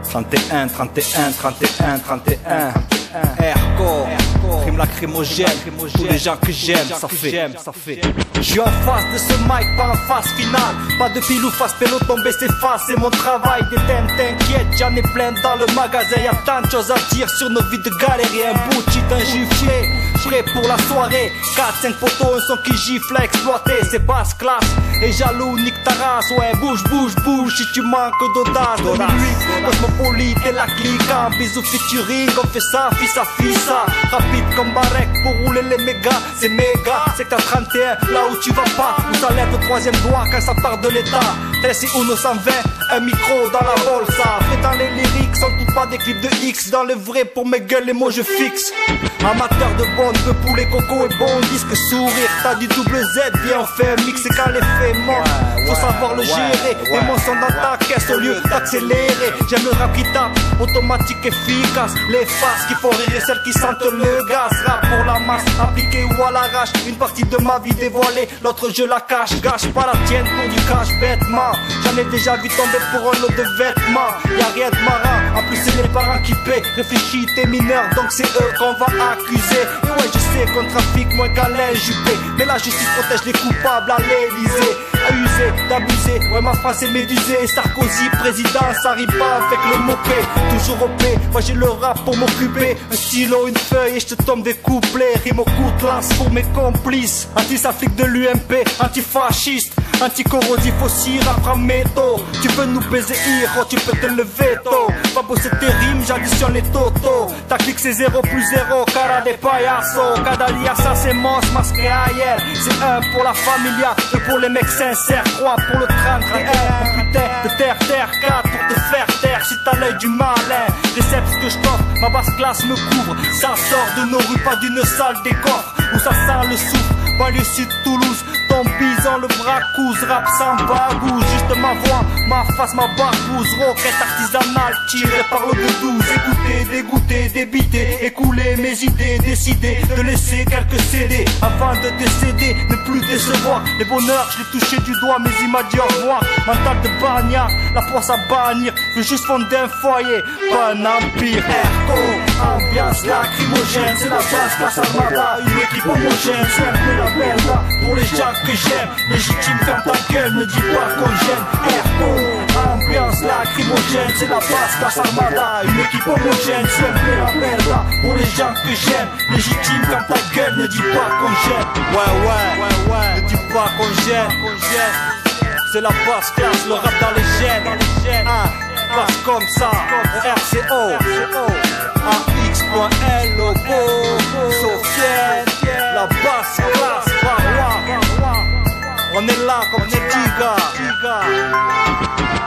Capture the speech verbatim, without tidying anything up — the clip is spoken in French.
trente et un, trente et un, trente et un, trente et un. Ergo, crime lacrymogène, tous les gens que j'aime, ça fait, ça fait. Je suis en face de ce mic, pas en phase finale. Pas de pile ou face pélo, tomber c'est face, c'est mon travail. Des thèmes, t'inquiète, j'en ai plein dans le magasin. Y'a tant de choses à dire sur nos vies de galère. Et un bout de shit, un juiflé, prêt pour la soirée. quatre cinq poteaux, un son qui gifle à exploiter. C'est basse classe et jaloux, nique ta race. Ouais, bouge, bouge, bouge, si tu manques d'audace. deux mille huit, cosmopolite et la clique. En bisou featuring, on fait ça, fils à fils, ça. Rapide comme Barek pour rouler les mégas. C'est méga, c'est que t'as trente et un, là où tu vas pas. Où ça lève le troisième doigt quand ça part de l'état. Tennessee Uno cent vingt, un micro dans la bolsa. Fait dans les lyrics, sans tout pas des clips de X. Dans le vrai, pour mes gueules, les mots je fixe. Amateur de bonne, de poulet, coco et bon disque sourire. T'as du double Z, bien on fait un mix. Et quand l'effet monte, faut savoir le gérer. Les mots sont dans ta caisse au lieu d'accélérer. J'aime le rap qui tape, automatique, efficace. Les faces qui font rire et celles qui sentent le gaz. Rap pour la masse, appliqué ou à l'arrache. Une partie de ma vie dévoilée, l'autre je la cache. Gâche pas la tienne pour du cash bêtement. J'en ai déjà vu tomber pour un lot de vêtements. Y'a rien de marrant, en plus c'est les parents qui paient. Réfléchis, t'es mineur, donc c'est eux qu'on va accuser. Et ouais, je sais qu'on trafique moins qu'à l'injupé. Mais la justice protège les coupables à l'Élysée. À user, d'abuser, ouais ma phrase est médusée. Sarkozy, président, ça arrive pas avec le mopé. Toujours au P, moi j'ai le rap pour m'occuper. Un stylo, une feuille et je te tombe des couplets. Rime au coup de lance pour mes complices. Anti-Safrique de l'U M P, antifasciste, anticorrosif aussi, rap à métaux. Tu veux nous baiser, héros, tu peux te lever tôt. Pas bosser tes rimes, j'additionne les totaux. Ta clique c'est zéro plus zéro, cara de payaso. Cadalia, ça c'est mos, masqué ailleurs. C'est un pour la familia, deux pour les mecs sincères, trois pour le trente et un. Putain de terre, terre, quatre pour te faire taire. Si t'as l'œil du malin, récepte ce que je t'offre. Ma basse classe me couvre, ça sort de nos rues, pas d'une salle des coffres. Où ça sent le souffle, banlieue sud Toulouse. Ton bison, le bras cousse, rap sans bagou. Juste ma voix, ma face, ma barbouze. Roquette artisanale tirée par le deux douze. Écouter, dégoûter, débiter, écouler mes idées. Décider de laisser quelques C D avant de décéder, ne plus décevoir. Les bonheurs, je l'ai touché du doigt, mais il m'a dit au revoir. Mental de bagnard, la force à bannir. Veux juste fonder un foyer, pas un empire. Ergo, ambiance lacrymogène, c'est la base, classe armada. Une équipe homogène, c'est un peu la merde pour les gens que j'aime. Légitime, ferme ta gueule, ne dis pas qu'on gêne. Ergo, ambiance lacrymogène, c'est la base, classe armada. Une équipe homogène, c'est un peu la merde pour les gens que j'aime. Légitime, ferme ta gueule, ne dis pas qu'on gêne. Ouais, ouais, ouais, ouais, ne dis pas qu'on gêne, qu'on gêne. C'est la basse classe, le rap dans les gènes. Ah, passe comme ça, R C O, A X point L O O, Sofiane, la basse classe, Barois. On est là comme des petits gars.